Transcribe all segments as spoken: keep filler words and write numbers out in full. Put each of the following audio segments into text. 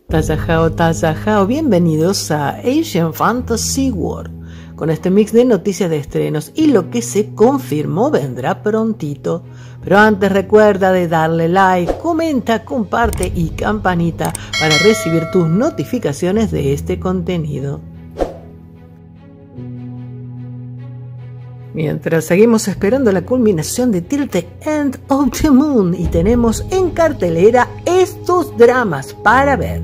Tayajao, Tayajao, bienvenidos a Asian Fantasy World, con este mix de noticias de estrenos y lo que se confirmó vendrá prontito. Pero antes recuerda de darle like, comenta, comparte y campanita para recibir tus notificaciones de este contenido. Mientras seguimos esperando la culminación de Till the End of the Moon y tenemos en cartelera estos dramas para ver.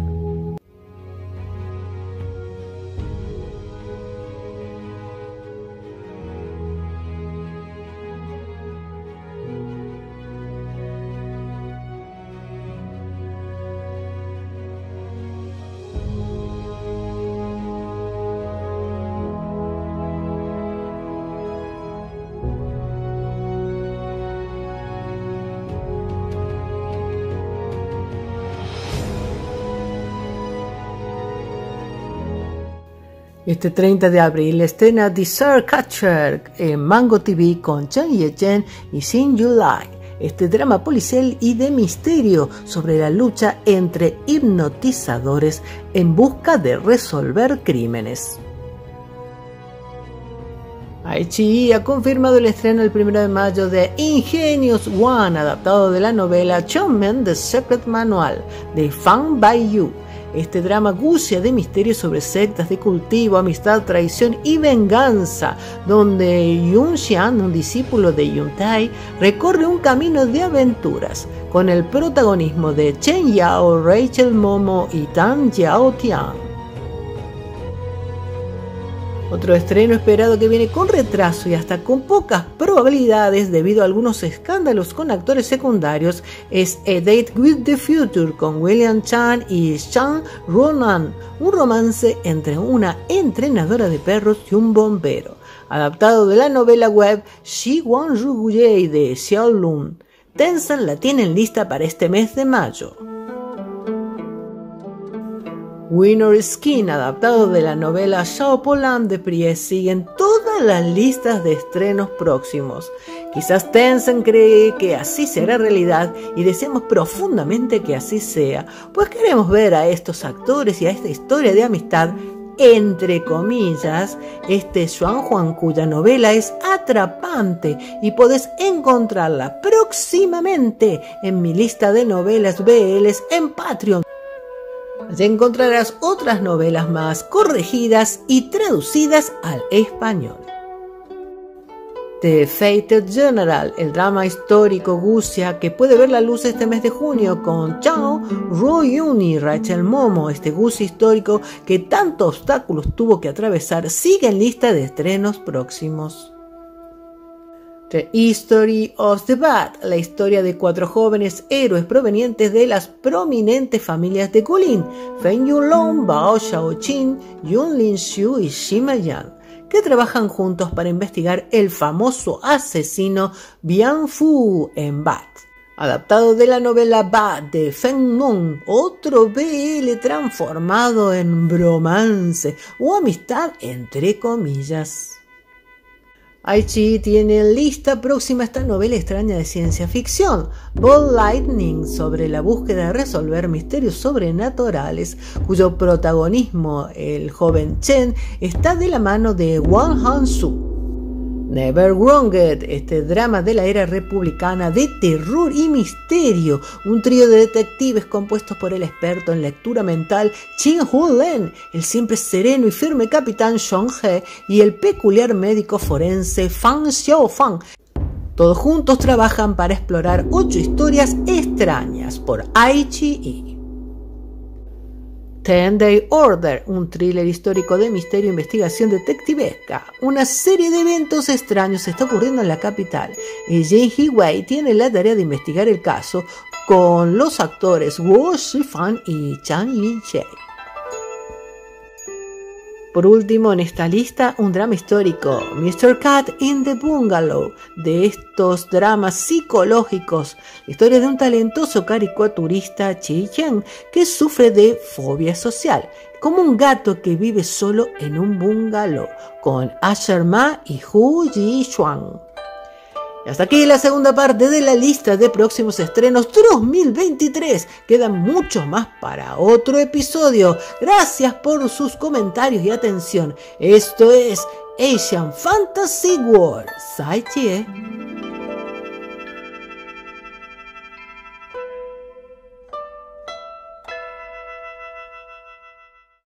Este treinta de abril estrena Desert Catcher en Mango T V con Chen Ye-jen y Shin Yu-lai. Este drama policial y de misterio sobre la lucha entre hipnotizadores en busca de resolver crímenes. Aichi ha confirmado el estreno el primero de mayo de Ingenious One, adaptado de la novela Chonmen The Secret Manual de Fan Bai-yu. Este drama gucia de misterio sobre sectas de cultivo, amistad, traición y venganza, donde Yun Xian, un discípulo de Yun Tai, recorre un camino de aventuras, con el protagonismo de Chen Yao, Rachel Momo y Tan Yao Tian. Otro estreno esperado que viene con retraso y hasta con pocas probabilidades debido a algunos escándalos con actores secundarios es A Date with the Future con William Chan y Shang Ronan, un romance entre una entrenadora de perros y un bombero, adaptado de la novela web Shi Won Ruguyei de Xiao Lun. Tencent la tienen lista para este mes de mayo. Winner Skin, adaptado de la novela Xiao Polan de Prie, siguen todas las listas de estrenos próximos. Quizás Tencent cree que así será realidad y deseamos profundamente que así sea, pues queremos ver a estos actores y a esta historia de amistad, entre comillas, este Xuan Juan, cuya novela es atrapante y podés encontrarla próximamente en mi lista de novelas B Ls en Patreon. Allí encontrarás otras novelas más corregidas y traducidas al español. The Fated General, el drama histórico gucia que puede ver la luz este mes de junio con Chao Ro-yoon y Rachel Momo. Este gucia histórico que tantos obstáculos tuvo que atravesar sigue en lista de estrenos próximos. The History of the Bad, la historia de cuatro jóvenes héroes provenientes de las prominentes familias de Guilin, Feng Yunlong, Bao Xiaoqin, Yun Lin-xiu y Sima Yan, que trabajan juntos para investigar el famoso asesino Bian Fu en Bad. Adaptado de la novela Bad de Feng Nong, otro B L transformado en bromance o amistad entre comillas. Aichi tiene en lista próxima esta novela extraña de ciencia ficción, Ball Lightning, sobre la búsqueda de resolver misterios sobrenaturales, cuyo protagonismo, el joven Chen, está de la mano de Wang Han-su. Never Wronged, este drama de la era republicana de terror y misterio, un trío de detectives compuestos por el experto en lectura mental Chin Hu-len, el siempre sereno y firme capitán Xiong He y el peculiar médico forense Fan Xiaofang. Todos juntos trabajan para explorar ocho historias extrañas por Aichi y Ten Day Order, un thriller histórico de misterio e investigación detectivesca. Una serie de eventos extraños está ocurriendo en la capital y Jin Hee-wei tiene la tarea de investigar el caso con los actores Wu Shifan y Chang Yin-che. Por último en esta lista, un drama histórico, mister Cat in the Bungalow, de estos dramas psicológicos, la historia de un talentoso caricaturista Chi Chen que sufre de fobia social, como un gato que vive solo en un bungalow, con Asher Ma y Hu Ji-xuan. Y hasta aquí la segunda parte de la lista de próximos estrenos dos mil veintitrés. Quedan muchos más para otro episodio. Gracias por sus comentarios y atención. Esto es Asian Fantasy World. Sai Chie.